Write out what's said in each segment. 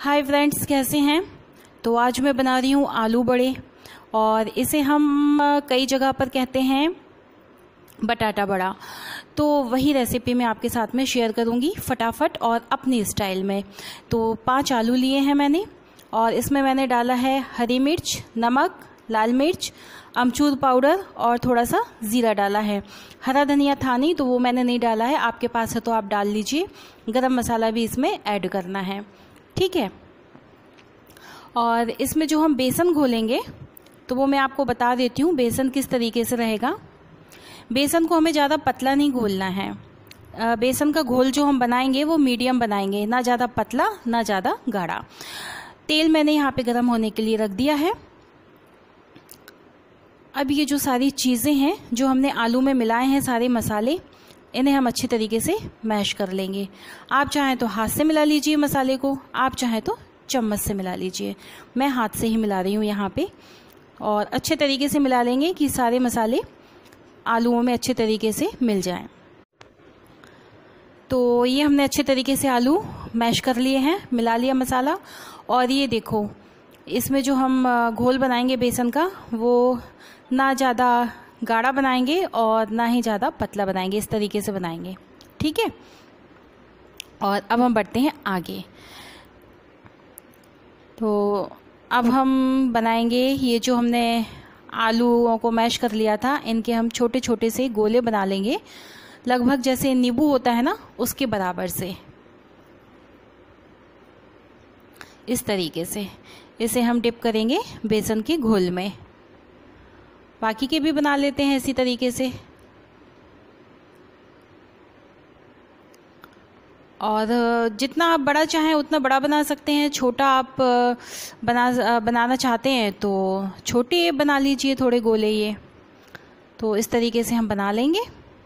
Hi friends, कैसे हैं। तो आज मैं बना रही हूँ आलू बड़े, और इसे हम कई जगह पर कहते हैं बटाटा बड़ा। तो वही रेसिपी मैं आपके साथ में शेयर करूँगी फटाफट और अपनी स्टाइल में। तो 5 आलू लिए हैं मैंने, और इसमें मैंने डाला है हरी मिर्च, नमक, लाल मिर्च, अमचूर पाउडर और थोड़ा सा ज़ीरा डाला है। हरा धनिया था नहीं तो वो मैंने नहीं डाला है, आपके पास है तो आप डाल लीजिए। गरम मसाला भी इसमें ऐड करना है, ठीक है। और इसमें जो हम बेसन घोलेंगे तो वो मैं आपको बता देती हूँ बेसन किस तरीके से रहेगा। बेसन को हमें ज़्यादा पतला नहीं घोलना है। बेसन का घोल जो हम बनाएंगे वो मीडियम बनाएंगे, ना ज़्यादा पतला ना ज़्यादा गाढ़ा। तेल मैंने यहाँ पे गर्म होने के लिए रख दिया है। अब ये जो सारी चीज़ें हैं जो हमने आलू में मिलाए हैं, सारे मसाले, इन्हें हम अच्छी तरीके से मैश कर लेंगे। आप चाहें तो हाथ से मिला लीजिए मसाले को, आप चाहें तो चम्मच से मिला लीजिए। मैं हाथ से ही मिला रही हूँ यहाँ पे। और अच्छे तरीके से मिला लेंगे कि सारे मसाले आलूओं में अच्छे तरीके से मिल जाएं। तो ये हमने अच्छे तरीके से आलू मैश कर लिए हैं, मिला लिया मसाला। और ये देखो, इसमें जो हम घोल बनाएंगे बेसन का, वो ना ज़्यादा गाढ़ा बनाएंगे और ना ही ज़्यादा पतला बनाएंगे, इस तरीके से बनाएंगे, ठीक है। और अब हम बढ़ते हैं आगे। तो अब हम बनाएंगे ये जो हमने आलूओं को मैश कर लिया था, इनके हम छोटे छोटे से गोले बना लेंगे, लगभग जैसे नींबू होता है ना, उसके बराबर से, इस तरीके से। इसे हम डिप करेंगे बेसन के घोल में। बाकी के भी बना लेते हैं इसी तरीके से। और जितना आप बड़ा चाहें उतना बड़ा बना सकते हैं, छोटा आप बनाना चाहते हैं तो छोटे बना लीजिए थोड़े गोले ये। तो इस तरीके से हम बना लेंगे।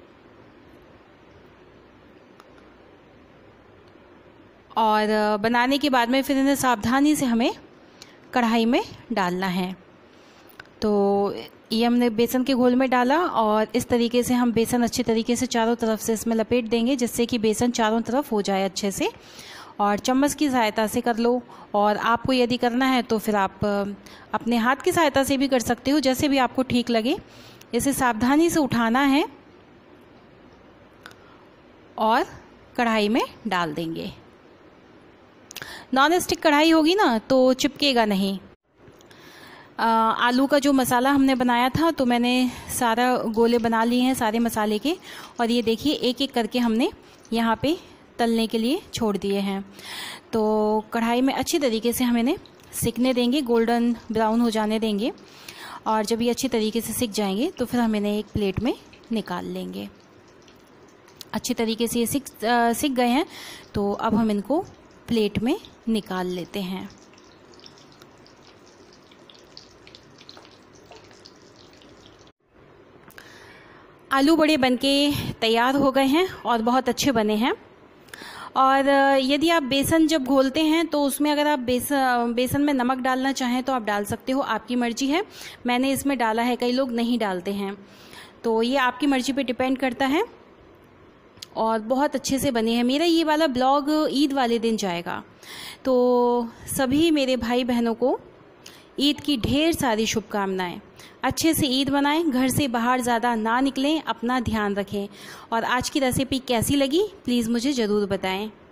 और बनाने के बाद में फिर इन्हें सावधानी से हमें कढ़ाई में डालना है। तो ये हमने बेसन के घोल में डाला, और इस तरीके से हम बेसन अच्छे तरीके से चारों तरफ से इसमें लपेट देंगे, जिससे कि बेसन चारों तरफ हो जाए अच्छे से। और चम्मच की सहायता से कर लो, और आपको यदि करना है तो फिर आप अपने हाथ की सहायता से भी कर सकते हो, जैसे भी आपको ठीक लगे। इसे सावधानी से उठाना है और कढ़ाई में डाल देंगे। नॉन स्टिक कढ़ाई होगी ना तो चिपकेगा नहीं। आलू का जो मसाला हमने बनाया था, तो मैंने सारा गोले बना लिए हैं सारे मसाले के। और ये देखिए, एक एक करके हमने यहाँ पे तलने के लिए छोड़ दिए हैं। तो कढ़ाई में अच्छी तरीके से हम इन्हें सिकने देंगे, गोल्डन ब्राउन हो जाने देंगे। और जब ये अच्छी तरीके से सिक जाएंगे तो फिर हम इन्हें एक प्लेट में निकाल लेंगे। अच्छी तरीके से ये सिक गए हैं, तो अब हम इनको प्लेट में निकाल लेते हैं। आलू बड़े बनके तैयार हो गए हैं और बहुत अच्छे बने हैं। और यदि आप बेसन जब घोलते हैं तो उसमें अगर आप बेसन में नमक डालना चाहें तो आप डाल सकते हो, आपकी मर्जी है। मैंने इसमें डाला है, कई लोग नहीं डालते हैं, तो ये आपकी मर्जी पे डिपेंड करता है। और बहुत अच्छे से बने हैं। मेरा ये वाला ब्लॉग ईद वाले दिन जाएगा। तो सभी मेरे भाई बहनों को ईद की ढेर सारी शुभकामनाएं। अच्छे से ईद मनाएं, घर से बाहर ज़्यादा ना निकलें, अपना ध्यान रखें। और आज की रेसिपी कैसी लगी प्लीज़ मुझे ज़रूर बताएं।